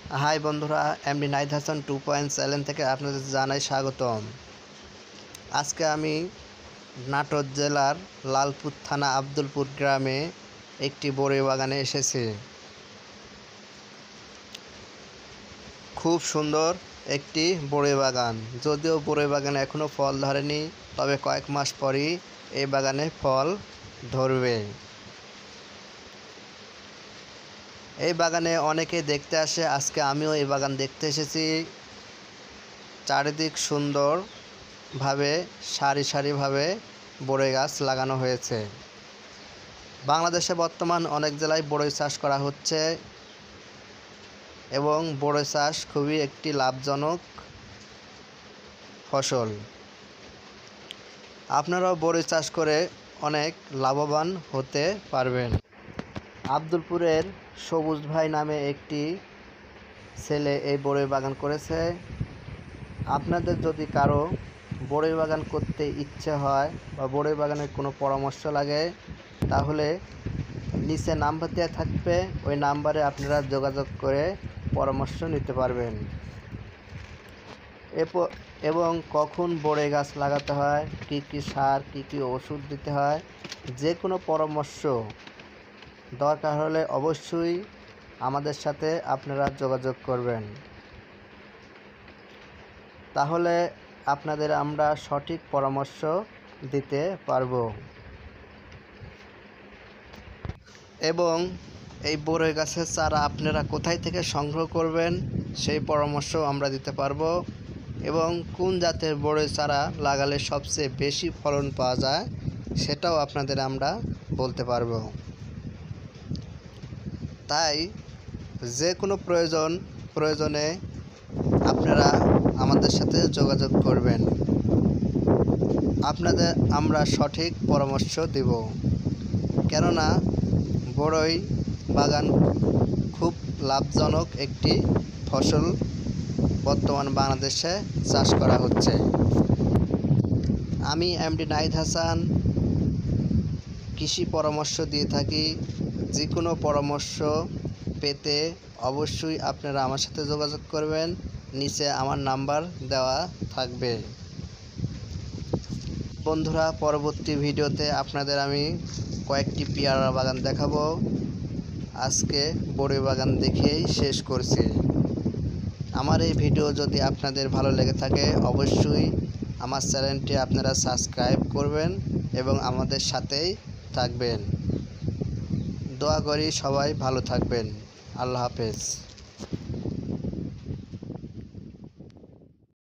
High বন্ধুরা, MD Nahid Hasan 2.7 থেকে আপনাদের জানাই স্বাগতম। আজকে আমি নাটোর জেলার লালপুর থানা আব্দুলপুর গ্রামে একটি বড়ই বাগানে এসেছি। খুব সুন্দর একটি বড়ই বাগান। যদিও বড়ই বাগানে এখনও ফল ধরেনি, তবে কয়েক মাস পরই এই বাগানে ফল ধরবে। এই বাগানে অনেকেই দেখতে আসে, আজকে আমিও এই বাগান দেখতে এসেছি। চারিদিক সুন্দরভাবে সারি সারিভাবে বড়ই গাছ লাগানো হয়েছে। বাংলাদেশে বর্তমান অনেক জেলায় বড়ই চাষ করা হচ্ছে এবং বড়ই চাষ খুবই একটি লাভজনক ফসল। আপনারাও বড়ই চাষ করে অনেক লাভবান হতে পারবেন। আব্দুলপুরের সবুজ ভাই নামে একটি ছেলে এই বড়ই বাগান করেছে। আপনাদের যদি কারো বড়ই বাগান করতে ইচ্ছে হয় বা বড়ই বাগানের কোনো পরামর্শ লাগে, তাহলে নিচে নাম্বার দেওয়া থাকবে, ওই নাম্বারে আপনারা যোগাযোগ করে পরামর্শ নিতে পারবেন এবং কখন বড়ই গাছ লাগাতে হয়, কী কী সার, কী কী ওষুধ দিতে হয়, যে কোনো পরামর্শ দরকার হলে অবশ্যই আমাদের সাথে আপনারা যোগাযোগ করবেন। তাহলে আপনাদের আমরা সঠিক পরামর্শ দিতে পারব এবং এই বড়ই গাছের চারা আপনারা কোথায় থেকে সংগ্রহ করবেন সেই পরামর্শ আমরা দিতে পারব এবং কোন জাতের বড়ই চারা লাগালে সবচেয়ে বেশি ফলন পাওয়া যায় সেটাও আপনাদের আমরা বলতে পারব। তাই যে কোনো প্রয়োজনে আপনারা আমাদের সাথে যোগাযোগ করবেন, আপনাদের আমরা সঠিক পরামর্শ দেব। কেননা বড়ই বাগান খুব লাভজনক একটি ফসল বর্তমান বাংলাদেশে চাষ করা হচ্ছে। আমি এমডি নাহিদ হাসান কৃষি পরামর্শ দিয়ে থাকি। যে কোনো পরামর্শ পেতে অবশ্যই আপনারা আমার সাথে যোগাযোগ করবেন, নিচে আমার নাম্বার দেওয়া থাকবে। বন্ধুরা, পরবর্তী ভিডিওতে আপনাদের আমি কয়েকটি পেয়ারা বাগান দেখাবো। আজকে বড়ই বাগান দেখেই শেষ করছি। আমার এই ভিডিও যদি আপনাদের ভালো লেগে থাকে অবশ্যই আমার চ্যানেলটি আপনারা সাবস্ক্রাইব করবেন এবং আমাদের সাথেই থাকবেন। দোয়া করি সবাই ভালো থাকবেন। আল্লাহ হাফেজ।